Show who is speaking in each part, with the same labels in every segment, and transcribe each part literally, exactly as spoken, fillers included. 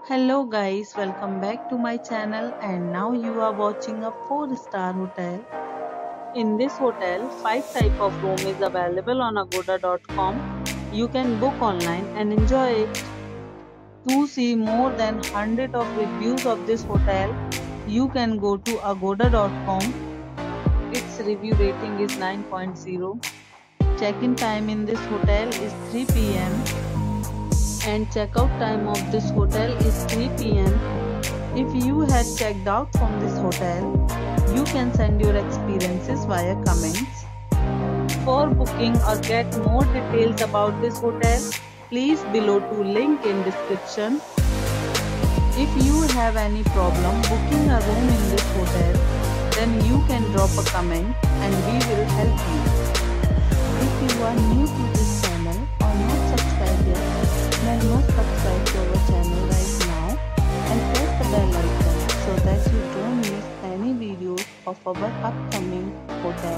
Speaker 1: Hello guys, welcome back to my channel and now you are watching a four star hotel. In this hotel, five type of room is available on agoda dot com. You can book online and enjoy it. To see more than one hundred of reviews of this hotel, you can go to agoda dot com. Its review rating is nine point zero. Check-in time in this hotel is three p m and checkout time of this hotel is three p m If you had checked out from this hotel, you can send your experiences via comments. For booking or get more details about this hotel, please below to link in description. If you have any problem booking a room in this hotel, then you can drop a comment and we will help you. If you are new to this channel or not subscribed yet, then must subscribe to our channel right now and press the bell icon so that you don't miss any videos of our upcoming hotel.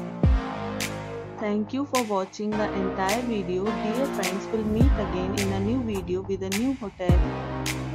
Speaker 1: Thank you for watching the entire video. Dear friends, will meet again in a new video with a new hotel.